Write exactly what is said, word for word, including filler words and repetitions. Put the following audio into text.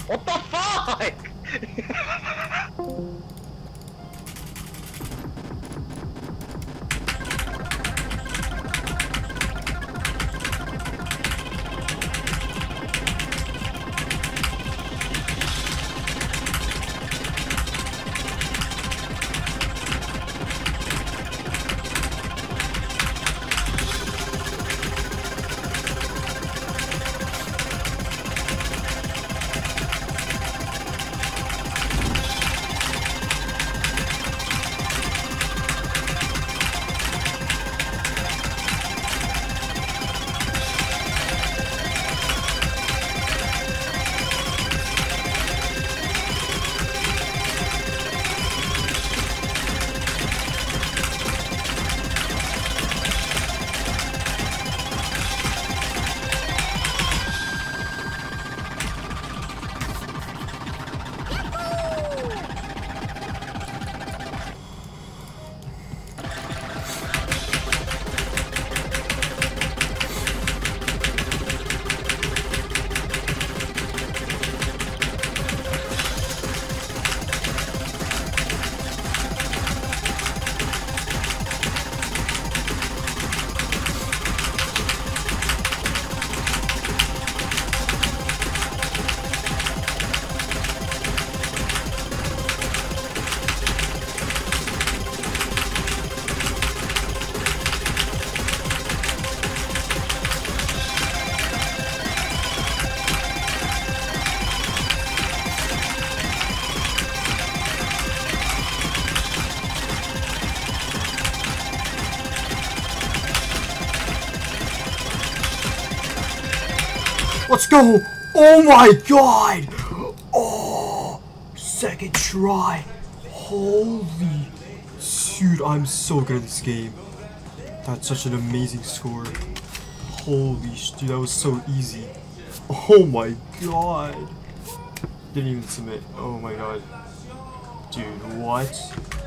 What the fuck? Let's go! Oh my god! Oh, second try. Holy shoot, I'm so good at this game. That's such an amazing score. Holy shit, that was so easy. Oh my god. Didn't even submit. Oh my god. Dude, what?